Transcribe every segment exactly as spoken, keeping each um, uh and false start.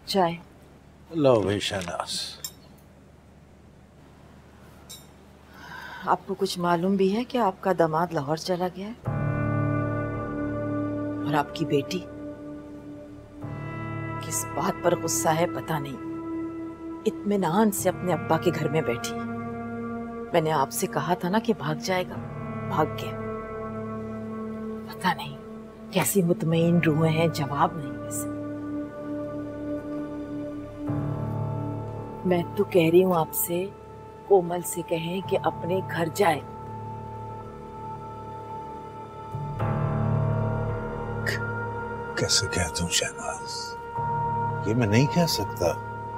चाय। लो भाई शहनाज। आपको कुछ मालूम भी है कि आपका दामाद लाहौर चला गया है और आपकी बेटी किस बात पर गुस्सा है पता नहीं, इत्मीनान से अपने अब्बा के घर में बैठी। मैंने आपसे कहा था ना कि भाग जाएगा, भाग गया। पता नहीं कैसी मुतमईन रूहें हैं, जवाब नहीं। वैसे मैं तो कह रही हूं आपसे, कोमल से कहें कि अपने घर जाए। कैसे कह दूं शहनाज, ये मैं नहीं कह सकता।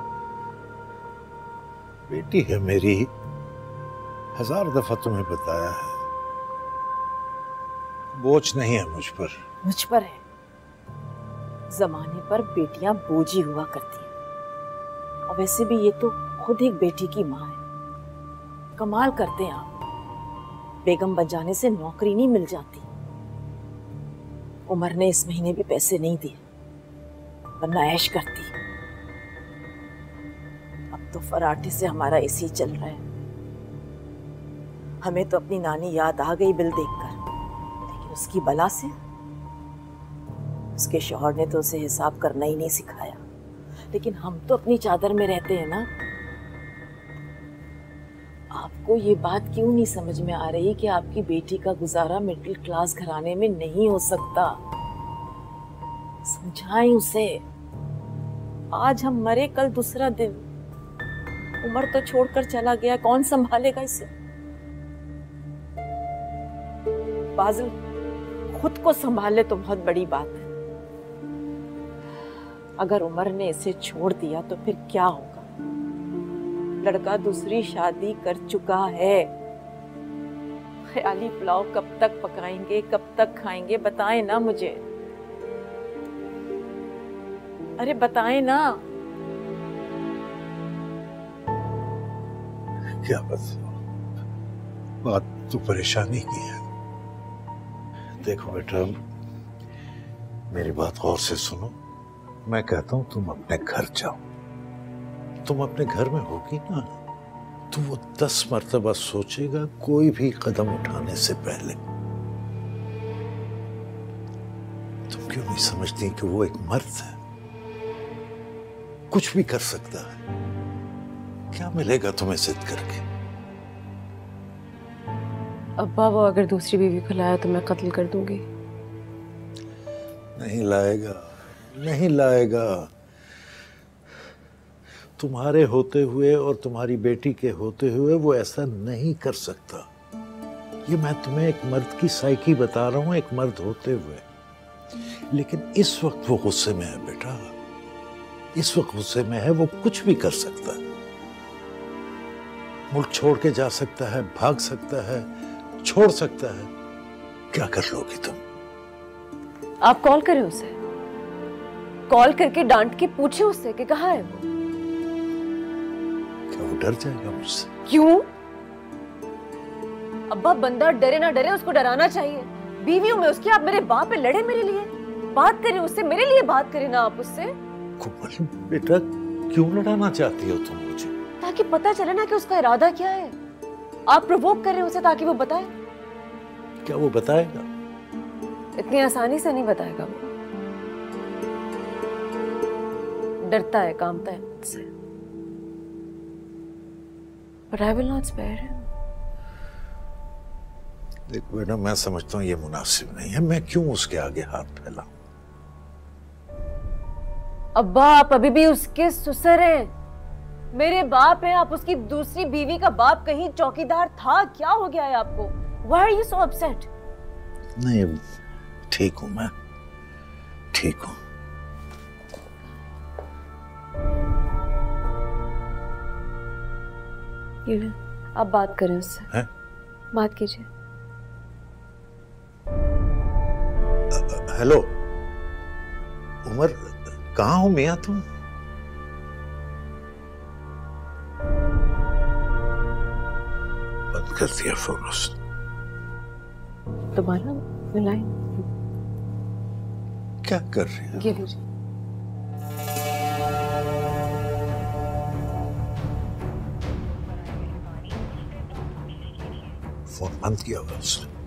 बेटी है मेरी, हजार दफा तुम्हें बताया है। बोझ नहीं है मुझ पर। मुझ पर है। जमाने पर बेटियां बोझी हुआ करती हैं, और वैसे भी ये तो खुद एक बेटी की माँ है। कमाल करते हैं आप, बेगम बन जाने से नौकरी नहीं मिल जाती। उमर ने इस महीने भी पैसे नहीं दिए, वरना ऐश करती। अब तो फराटे से हमारा इसी चल रहा है। हमें तो अपनी नानी याद आ गई बिल देखकर, लेकिन उसकी बला से उसके शौहर ने तो उसे हिसाब करना ही नहीं सिखाया। लेकिन हम तो अपनी चादर में रहते हैं ना। आपको ये बात क्यों नहीं समझ में आ रही कि आपकी बेटी का गुजारा मिडिल क्लास घराने में नहीं हो सकता? समझाएं उसे। आज हम मरे, कल दूसरा दिन। उमर तो छोड़कर चला गया, कौन संभालेगा इसे? बाजिल, खुद को संभाले तो बहुत बड़ी बात है। अगर उमर ने इसे छोड़ दिया तो फिर क्या होगा? लड़का दूसरी शादी कर चुका है। ख्याली पुलाव कब तक पकाएंगे, कब तक खाएंगे? बताएं ना मुझे, अरे बताएं ना। क्या बस बात तो परेशानी की है। देखो बेटा, मेरी बात गौर से सुनो। मैं कहता हूं तुम अपने घर जाओ। तुम अपने घर में होगी ना, तो वो दस मर्तबा सोचेगा कोई भी कदम उठाने से पहले। तुम क्यों नहीं समझती कि वो एक मर्द है, कुछ भी कर सकता है। क्या मिलेगा तुम्हें जिद करके? अब्बा, वो अगर दूसरी बीवी को लाया तो मैं कत्ल कर दूंगी। नहीं लाएगा, नहीं लाएगा। तुम्हारे होते हुए और तुम्हारी बेटी के होते हुए वो ऐसा नहीं कर सकता। ये मैं तुम्हें एक मर्द की साइकी बता रहा हूं, एक मर्द होते हुए। लेकिन इस वक्त वो गुस्से में है बेटा, इस वक्त गुस्से में है। वो कुछ भी कर सकता है। मुल्क छोड़ के जा सकता है, भाग सकता है, छोड़ सकता है। क्या कर लोगी तुम? आप कॉल करें उसे, कॉल करके डांट के पूछे उससे कि कहाँ है वो। क्या वो डर जाएगा मुझसे? क्यों? अब्बा, बंदा डरे ना डरे, उसको डराना चाहिए। बीवी हूं मैं उसकी, आप मेरे बाप पे लड़े मेरे लिए। बात करें उससे, मेरे लिए बात करें ना आप उससे। कोमल बेटा, क्यों लड़ाना चाहती हो तुम मुझे? ताकि पता चले ना कि उसका इरादा क्या है। आप प्रोवोक कर रहे हैं उसे ताकि वो बताए। क्या वो बताएगा? इतनी आसानी से नहीं बताएगा वो। डरता है, कांपता है मुझसे। But I will not spare him. देखो बेटा, मैं समझता हूँ ये मुनासिब नहीं है। मैं क्यों उसके आगे हाथ फैलाऊं? अब्बा, आप अभी भी उसके ससुर हैं। मेरे बाप हैं, आप उसकी दूसरी बीवी का बाप। कहीं चौकीदार था? क्या हो गया है आपको? Why are you so upset? नहीं, ठीक हूं मैं, ठीक हूं। ये ले, आप बात करें उससे। हैं? बात कीजिए। हेलो उमर, कहाँ हो मियां तुम? बंद कर दिया फोन उसने। दोबारा मिलाएं। क्या कर रही है? ये लीजिए। फोन बंद किया हुआ उसने।